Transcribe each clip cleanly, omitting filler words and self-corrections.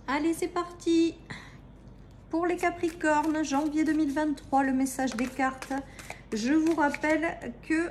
Allez, c'est parti pour les Capricornes, janvier 2023, le message des cartes. Je vous rappelle que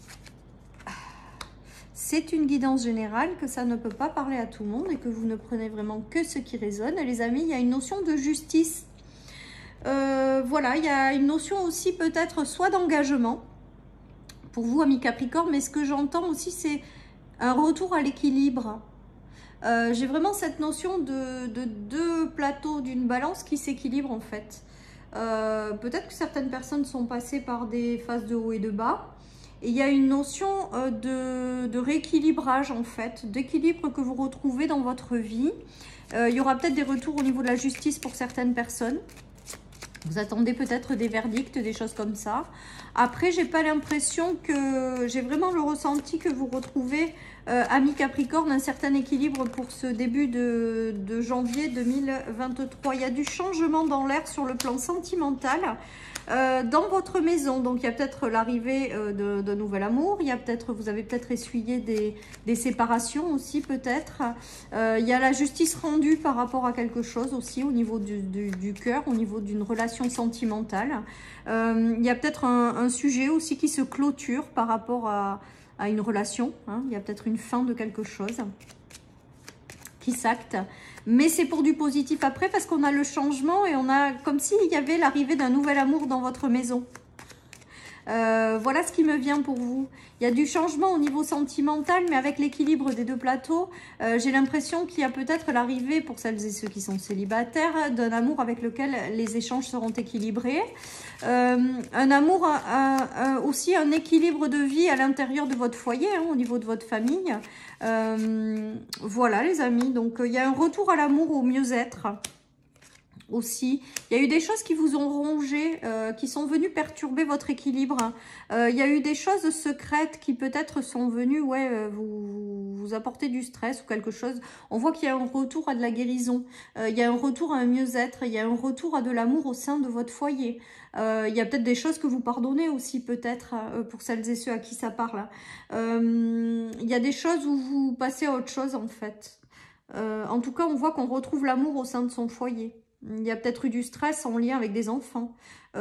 c'est une guidance générale, que ça ne peut pas parler à tout le monde et que vous ne prenez vraiment que ce qui résonne. Les amis, il y a une notion de justice. Voilà, il y a une notion aussi peut-être soit d'engagement pour vous, amis Capricorne, mais ce que j'entends aussi, c'est un retour à l'équilibre. J'ai vraiment cette notion de deux plateaux d'une balance qui s'équilibrent en fait. Peut-être que certaines personnes sont passées par des phases de haut et de bas. Et il y a une notion de rééquilibrage en fait, d'équilibre que vous retrouvez dans votre vie. Il y aura peut-être des retours au niveau de la justice pour certaines personnes. Vous attendez peut-être des verdicts, des choses comme ça. Après, j'ai pas l'impression que... J'ai vraiment le ressenti que vous retrouvez, amis Capricorne, un certain équilibre pour ce début de janvier 2023. Il y a du changement dans l'air sur le plan sentimental dans votre maison. Donc, il y a peut-être l'arrivée d'un nouvel amour. Il y a peut-être, vous avez peut-être essuyé des séparations aussi, peut-être. Il y a la justice rendue par rapport à quelque chose aussi au niveau du cœur, au niveau d'une relation sentimentale. Il y a peut-être un sujet aussi qui se clôture par rapport à une relation. Hein. Il y a peut-être une fin de quelque chose qui s'acte. Mais c'est pour du positif après parce qu'on a le changement et on a comme s'il y avait l'arrivée d'un nouvel amour dans votre maison. Voilà ce qui me vient pour vous. Il y a du changement au niveau sentimental, mais avec l'équilibre des deux plateaux, j'ai l'impression qu'il y a peut-être l'arrivée, pour celles et ceux qui sont célibataires, d'un amour avec lequel les échanges seront équilibrés. Un amour, aussi un équilibre de vie à l'intérieur de votre foyer, hein, au niveau de votre famille. Voilà les amis, donc il y a un retour à l'amour, au mieux-être. Aussi, il y a eu des choses qui vous ont rongé, qui sont venues perturber votre équilibre. Il y a eu des choses secrètes qui peut-être sont venues vous apporter du stress ou quelque chose. On voit qu'il y a un retour à de la guérison, il y a un retour à un mieux-être, il y a un retour à de l'amour au sein de votre foyer. Il y a peut-être des choses que vous pardonnez aussi peut-être pour celles et ceux à qui ça parle. Il y a des choses où vous passez à autre chose en fait. En tout cas, on voit qu'on retrouve l'amour au sein de son foyer. Il y a peut-être eu du stress en lien avec des enfants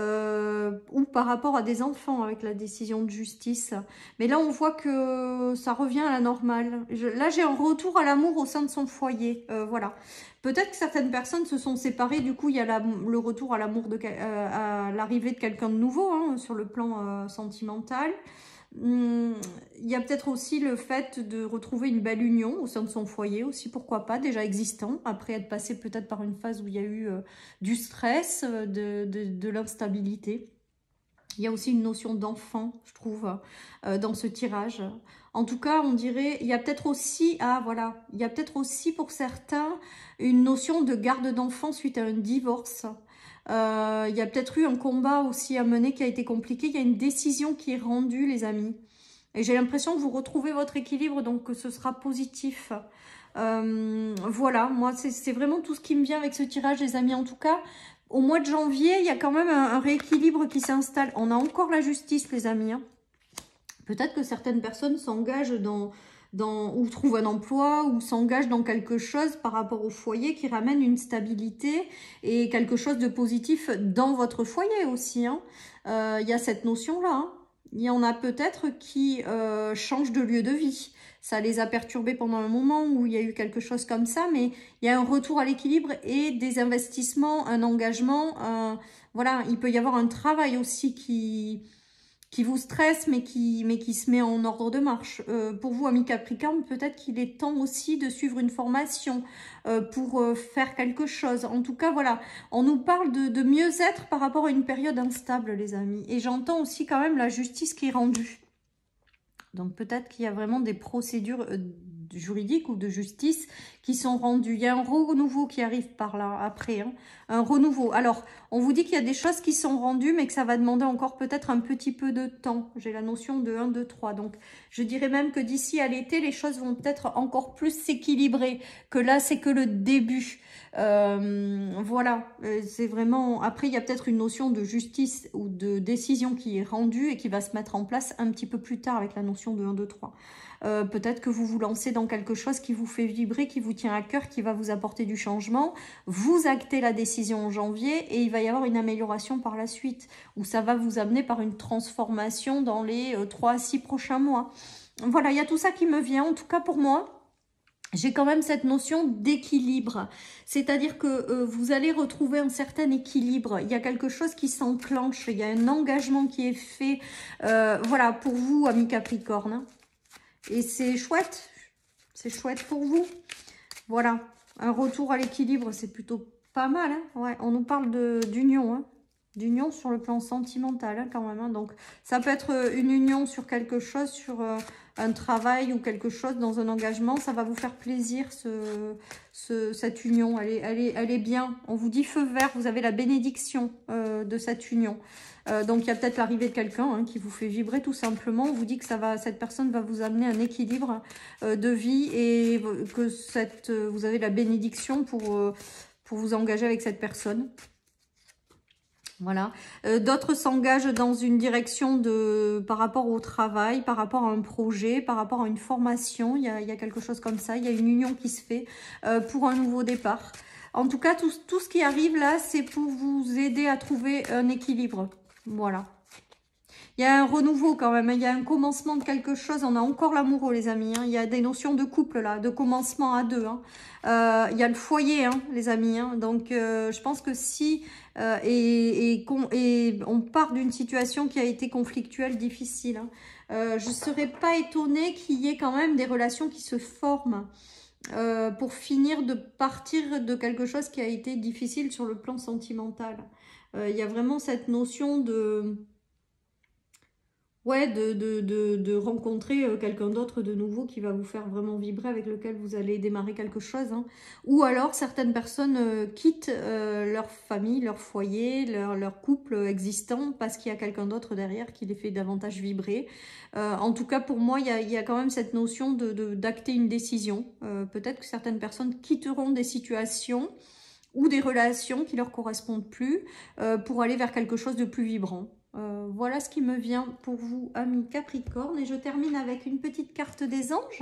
ou par rapport à des enfants avec la décision de justice. Mais là, on voit que ça revient à la normale. Là, j'ai un retour à l'amour au sein de son foyer. Voilà. Peut-être que certaines personnes se sont séparées. Du coup, il y a le retour à l'amour, à l'arrivée de quelqu'un de nouveau hein, sur le plan sentimental. Il y a peut-être aussi le fait de retrouver une belle union au sein de son foyer aussi, pourquoi pas, déjà existant, après être passé peut-être par une phase où il y a eu du stress, de l'instabilité. Il y a aussi une notion d'enfant, je trouve, dans ce tirage. En tout cas, on dirait, il y a peut-être aussi, il y a peut-être aussi pour certains une notion de garde d'enfant suite à un divorce. Il y a peut-être eu un combat aussi à mener qui a été compliqué. Il y a une décision qui est rendue, les amis. Et j'ai l'impression que vous retrouvez votre équilibre, donc que ce sera positif. Voilà, moi, c'est vraiment tout ce qui me vient avec ce tirage, les amis. En tout cas, au mois de janvier, il y a quand même un rééquilibre qui s'installe. On a encore la justice, les amis. Hein. Peut-être que certaines personnes s'engagent ou trouvent un emploi ou s'engagent dans quelque chose par rapport au foyer qui ramène une stabilité et quelque chose de positif dans votre foyer aussi. Hein. Y a cette notion-là. Hein. Il y en a peut-être qui changent de lieu de vie. Ça les a perturbés pendant un moment où il y a eu quelque chose comme ça, mais il y a un retour à l'équilibre et des investissements, un engagement. Voilà, il peut y avoir un travail aussi qui vous stresse, mais qui se met en ordre de marche. Pour vous, amis Capricorne, peut-être qu'il est temps aussi de suivre une formation pour faire quelque chose. En tout cas, voilà, on nous parle de mieux-être par rapport à une période instable, les amis. Et j'entends aussi quand même la justice qui est rendue. Donc peut-être qu'il y a vraiment des procédures juridiques ou de justice qui sont rendues. Il y a un renouveau qui arrive par là après, hein, un renouveau. Alors, on vous dit qu'il y a des choses qui sont rendues, mais que ça va demander encore peut-être un petit peu de temps. J'ai la notion de 1, 2, 3. Donc, je dirais même que d'ici à l'été, les choses vont peut-être encore plus s'équilibrer. Que là, c'est que le début. Voilà, c'est vraiment... Après, il y a peut-être une notion de justice ou de décision qui est rendue et qui va se mettre en place un petit peu plus tard avec la notion de 1, 2, 3. Peut-être que vous vous lancez dans quelque chose qui vous fait vibrer, qui vous tient à cœur, qui va vous apporter du changement. Vous actez la décision en janvier et il va y avoir une amélioration par la suite, où ça va vous amener par une transformation dans les 3 à 6 prochains mois. Voilà, il y a tout ça qui me vient, en tout cas pour moi. J'ai quand même cette notion d'équilibre, c'est-à-dire que vous allez retrouver un certain équilibre, il y a quelque chose qui s'enclenche, il y a un engagement qui est fait, voilà, pour vous, amis Capricorne. Et c'est chouette pour vous. Voilà, un retour à l'équilibre, c'est plutôt pas mal, hein. Ouais, on nous parle d'union, hein. D'union sur le plan sentimental, hein, quand même, hein. Donc, ça peut être une union sur quelque chose, sur un travail ou quelque chose dans un engagement. Ça va vous faire plaisir, cette union. Elle est bien. On vous dit feu vert, vous avez la bénédiction de cette union. Donc, il y a peut-être l'arrivée de quelqu'un, hein, qui vous fait vibrer tout simplement. On vous dit que cette personne va vous amener un équilibre de vie et que vous avez la bénédiction pour vous engager avec cette personne. Voilà. D'autres s'engagent dans une direction par rapport au travail, par rapport à un projet, par rapport à une formation. Il y a quelque chose comme ça. Il y a une union qui se fait pour un nouveau départ. En tout cas, tout ce qui arrive là, c'est pour vous aider à trouver un équilibre. Voilà. Il y a un renouveau quand même, hein. Il y a un commencement de quelque chose. On a encore l'amoureux, les amis, hein. Il y a des notions de couple là, de commencement à deux, hein. Il y a le foyer, hein, les amis, hein. Donc, je pense que si on part d'une situation qui a été conflictuelle, difficile, hein, je ne serais pas étonnée qu'il y ait quand même des relations qui se forment pour finir de partir de quelque chose qui a été difficile sur le plan sentimental. Il y a vraiment cette notion de... Ouais, de rencontrer quelqu'un d'autre de nouveau qui va vous faire vraiment vibrer, avec lequel vous allez démarrer quelque chose, hein. Ou alors, certaines personnes quittent leur famille, leur foyer, leur couple existant parce qu'il y a quelqu'un d'autre derrière qui les fait davantage vibrer. En tout cas, pour moi, il y a quand même cette notion d'acter une décision. Peut-être que certaines personnes quitteront des situations ou des relations qui ne leur correspondent plus pour aller vers quelque chose de plus vibrant. Voilà ce qui me vient pour vous, amis Capricorne. Et je termine avec une petite carte des anges.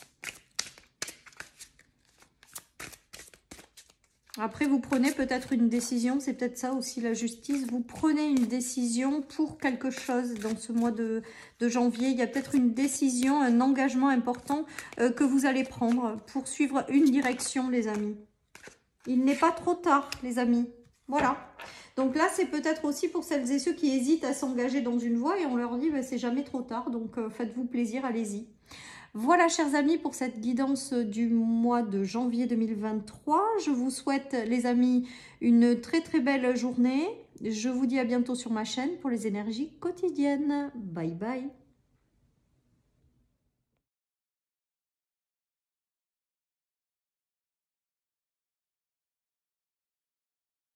Après, vous prenez peut-être une décision. C'est peut-être ça aussi, la justice. Vous prenez une décision pour quelque chose dans ce mois de janvier. Il y a peut-être une décision, un engagement important que vous allez prendre pour suivre une direction, les amis. Il n'est pas trop tard, les amis. Voilà. Donc là, c'est peut-être aussi pour celles et ceux qui hésitent à s'engager dans une voie et on leur dit, bah, c'est jamais trop tard, donc faites-vous plaisir, allez-y. Voilà, chers amis, pour cette guidance du mois de janvier 2023. Je vous souhaite, les amis, une très très belle journée. Je vous dis à bientôt sur ma chaîne pour les énergies quotidiennes. Bye bye.